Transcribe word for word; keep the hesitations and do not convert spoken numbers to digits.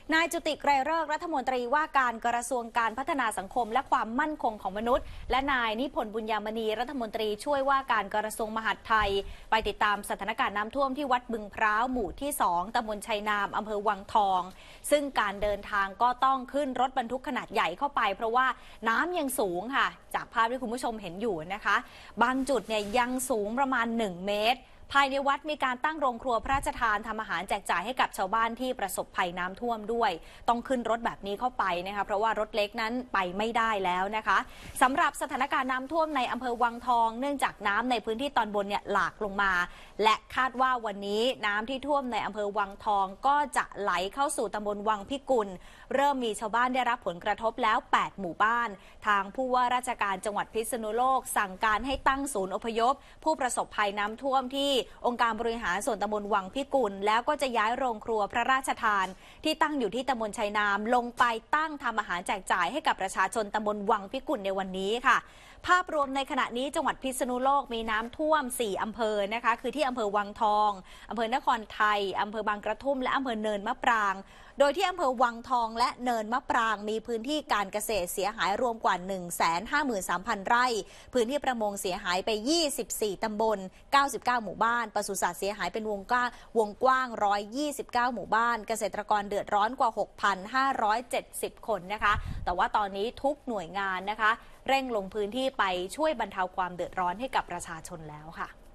นายจุติไกรฤกษ์รัฐมนตรีว่าการกระทรวงการพัฒนาสังคมและความมั่นคงของมนุษย์และนายนิพนธ์บุญญามณีรัฐมนตรีช่วยว่าการกระทรวงมหาดไทยไปติดตามสถานการณ์น้ำท่วมที่วัดบึงพร้าวหมู่ที่สองตำบลชัยนามอำเภอวังทองซึ่งการเดินทางก็ต้องขึ้นรถบรรทุกขนาดใหญ่เข้าไปเพราะว่าน้ำยังสูงค่ะจากภาพที่คุณผู้ชมเห็นอยู่นะคะบางจุดเนี่ยยังสูงประมาณหนึ่งเมตรภายในวัดมีการตั้งโรงครัวพระราชทานทำอาหารแจกจ่ายให้กับชาวบ้านที่ประสบภัยน้ำท่วมด้วยต้องขึ้นรถแบบนี้เข้าไปนะคะเพราะว่ารถเล็กนั้นไปไม่ได้แล้วนะคะสำหรับสถานการณ์น้ำท่วมในอำเภอวังทองเนื่องจากน้ำในพื้นที่ตอนบนเนี่ยหลากลงมาและคาดว่าวันนี้น้ำที่ท่วมในอำเภอวังทองก็จะไหลเข้าสู่ตำบลวังพิกุลเริ่มมีชาวบ้านได้รับผลกระทบแล้วแปดหมู่บ้านทางผู้ว่าราชการจังหวัดพิษณุโลกสั่งการให้ตั้งศูนย์อพยพผู้ประสบภัยน้ำท่วมที่องค์การบริหารส่วนตำบลวังพิกุลแล้วก็จะย้ายโรงครัวพระราชทานที่ตั้งอยู่ที่ตำบลชัยนามลงไปตั้งทำอาหารแจกจ่ายให้กับประชาชนตำบลวังพิกุลในวันนี้ค่ะภาพรวมในขณะนี้จังหวัดพิษณุโลกมีน้ำท่วมสี่อำเภอนะคะคือที่อำเภอวังทองอำเภอนครไทยอำเภอบางกระทุ่มและอำเภอเนินมะปรางโดยที่อำเภอวังทองและเนินมะปรางมีพื้นที่การเกษตรเสียหายรวมกว่า หนึ่งแสนห้าหมื่นสามพัน ไร่พื้นที่ประมงเสียหายไปยี่สิบสี่ตำบลเก้าสิบเก้าหมู่บ้านปศุสัตว์เสียหายเป็นวงกว้างวงกว้างหนึ่งร้อยยี่สิบเก้าหมู่บ้านเกษตรกรเดือดร้อนกว่า หกพันห้าร้อยเจ็ดสิบ คนนะคะแต่ว่าตอนนี้ทุกหน่วยงานนะคะเร่งลงพื้นที่ไปช่วยบรรเทาความเดือดร้อนให้กับประชาชนแล้วค่ะ